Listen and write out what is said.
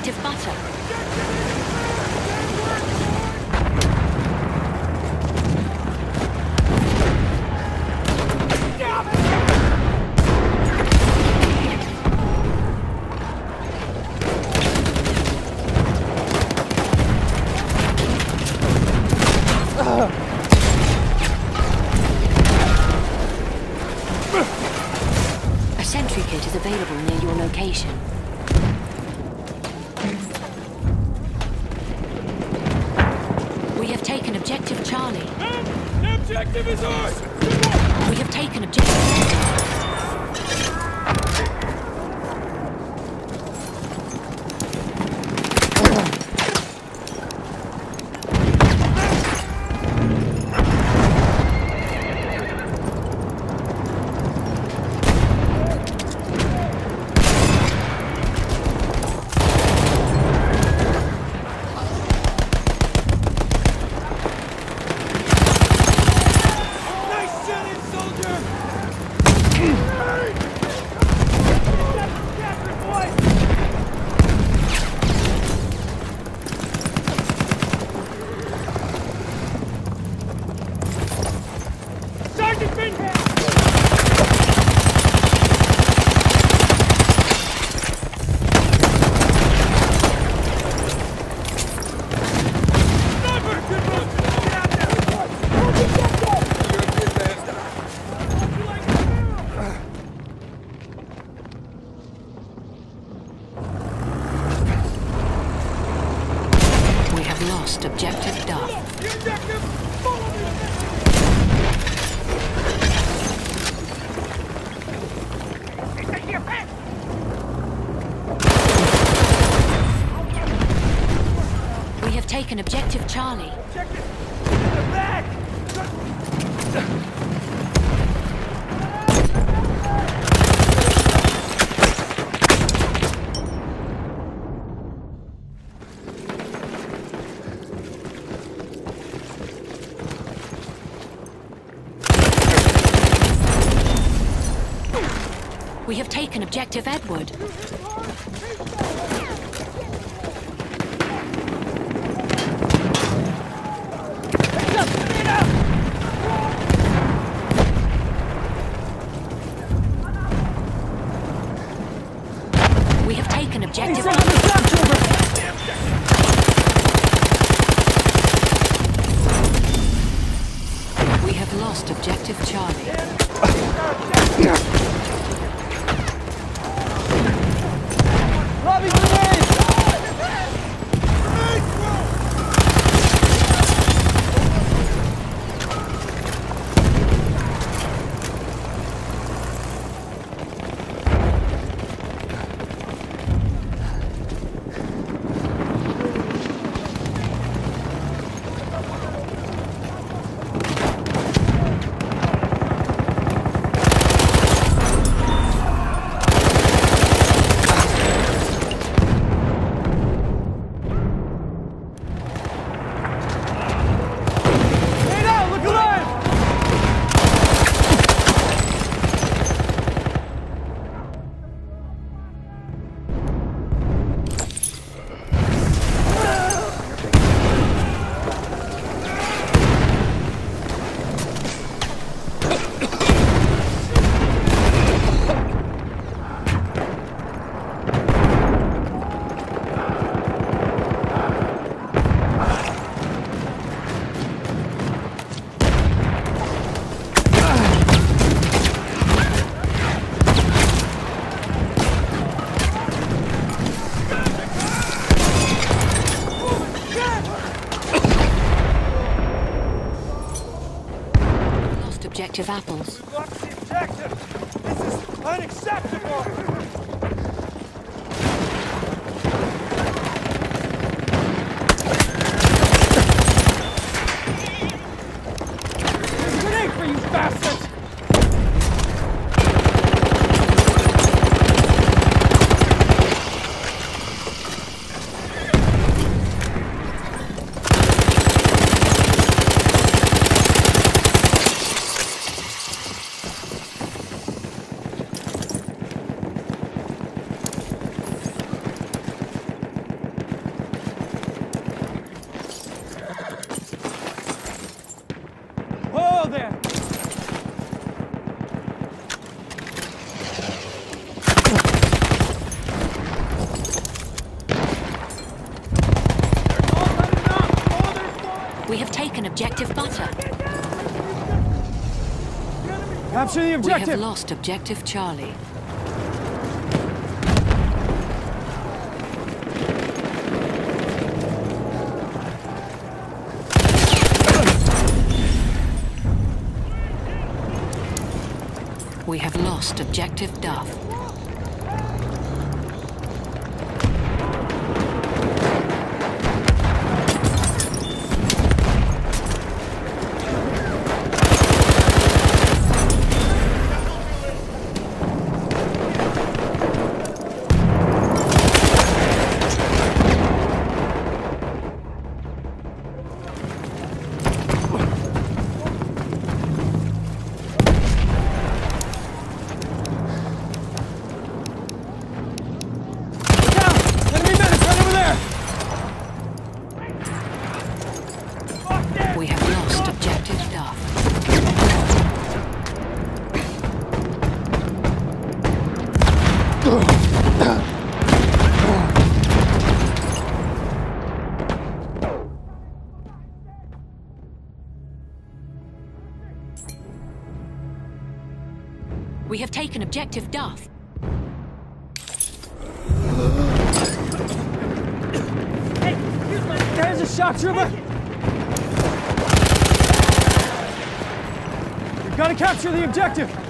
objective butter. A sentry kit is available near your location. We have taken objective Charlie. The objective is ours! We have taken objective. Objective done. We have taken objective Charlie. We have taken objective Edward. We have taken objective We have lost objective Charlie. Objective apples. We've lost the objective! This is unacceptable! Grenade for you bastards! Capture the We objective! have lost objective Charlie. We have lost objective Duff. We have lost objective Duff. We have taken objective Duff. Hey, there's a shock trooper! We've got to capture the objective!